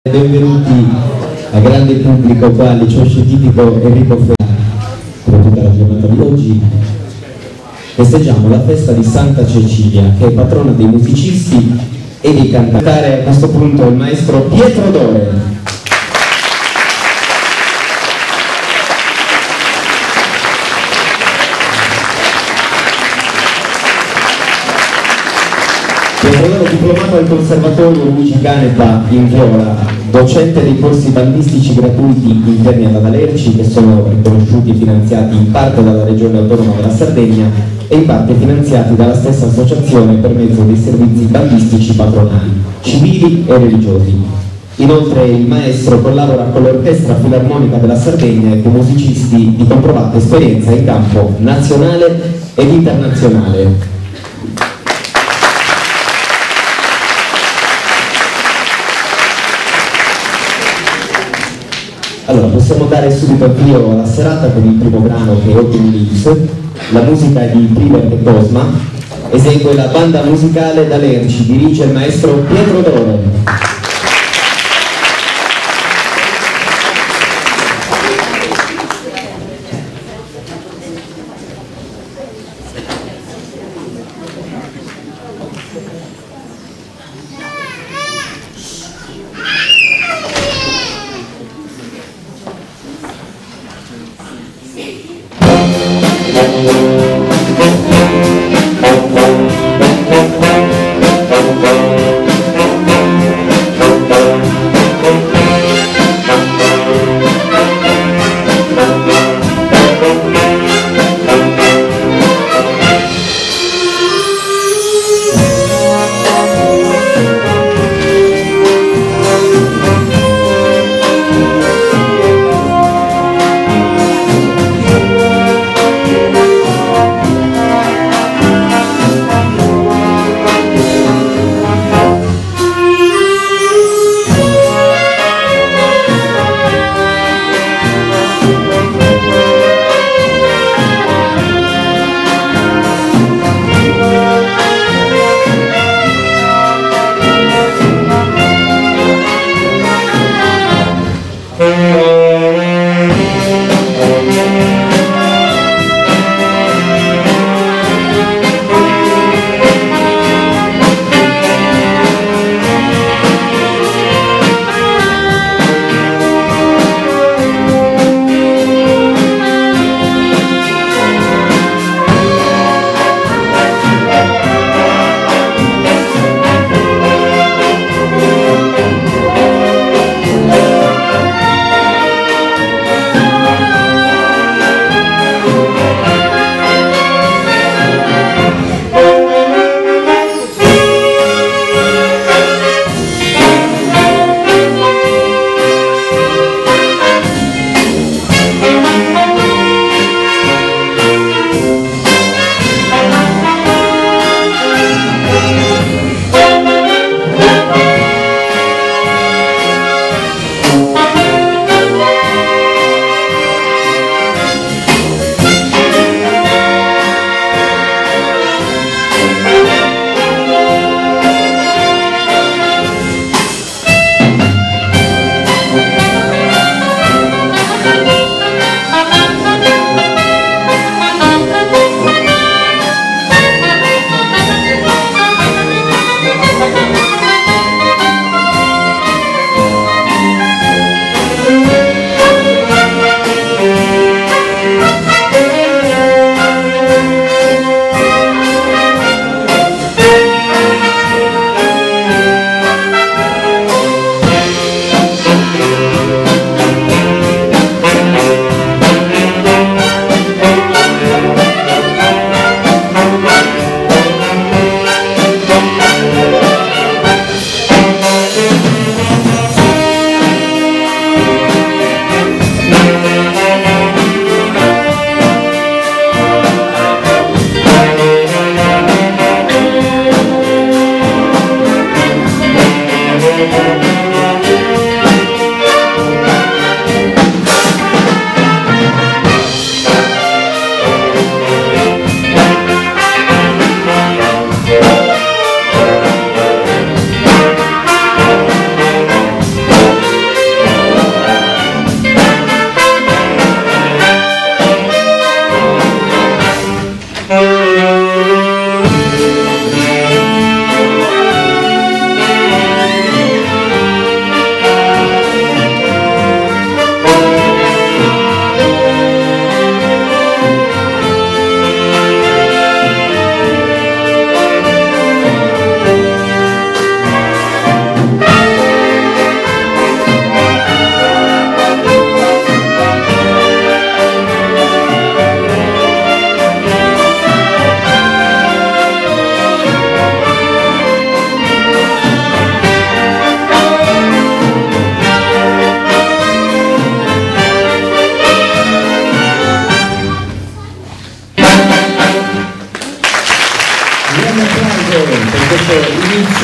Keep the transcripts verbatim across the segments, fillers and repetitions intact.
Benvenuti al grande pubblico qua al liceo scientifico Enrico Ferrari. Per tutta la giornata di oggi festeggiamo la festa di Santa Cecilia, che è patrona dei musicisti e dei cantanti. A questo punto il maestro Pietro Dore. Pietro, diplomato al Conservatorio Luigi Caneta in Viola, docente dei corsi bandistici gratuiti interni ad Adalerci, che sono riconosciuti e finanziati in parte dalla Regione Autonoma della Sardegna e in parte finanziati dalla stessa associazione per mezzo dei servizi bandistici patronali, civili e religiosi. Inoltre il maestro collabora con l'Orchestra Filarmonica della Sardegna e con musicisti di comprovata esperienza in campo nazionale ed internazionale. Allora, possiamo dare subito avvio alla serata con il primo brano, che è Open Leaves. La musica è di Priver e Cosma, esegue la banda musicale d'Alerci, dirige il maestro Pietro Dore.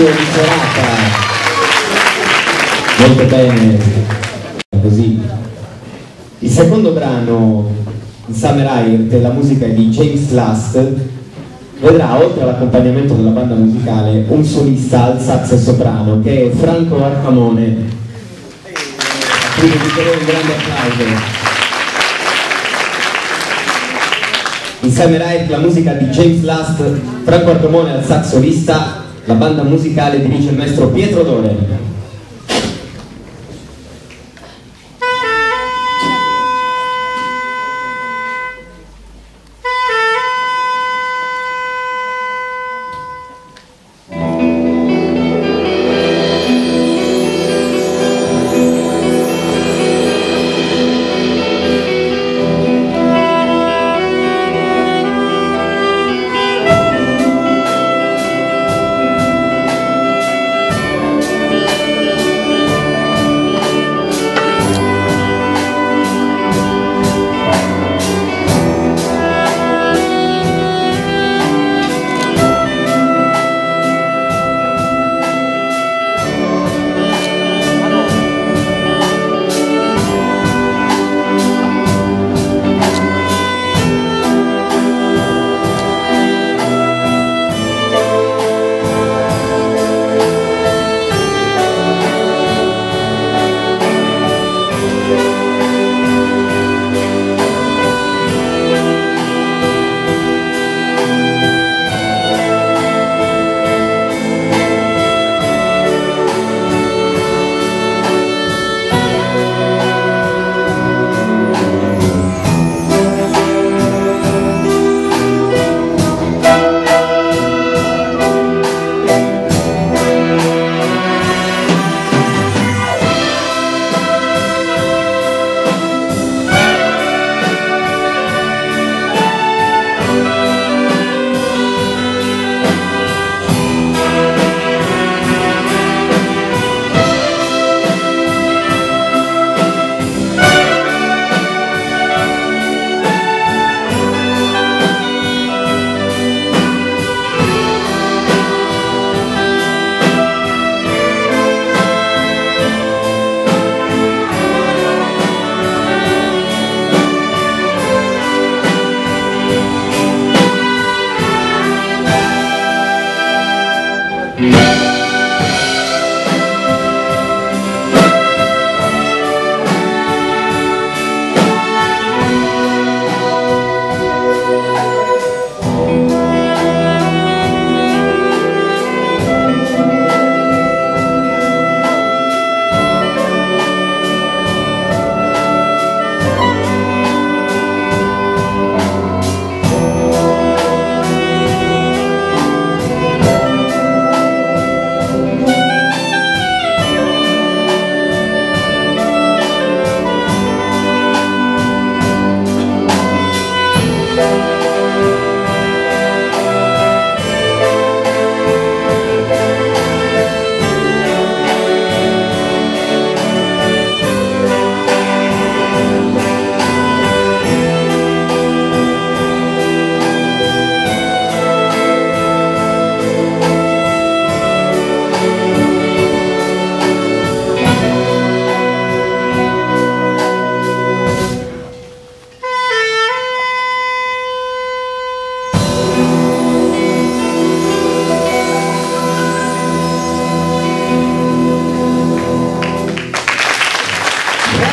cambio di serata. Molto bene, così. Il secondo brano, Summer Riot, la musica è di James Last, vedrà oltre all'accompagnamento della banda musicale un solista al sax e soprano che è Franco Arcamone. Quindi vi chiedo un grande applauso. In Summer Riot la musica di James Last, Franco Arcamone al sax solista, la banda musicale dirige il maestro Pietro Dore.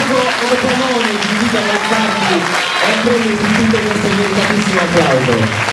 È quello di tutto questo meritatissimo applauso.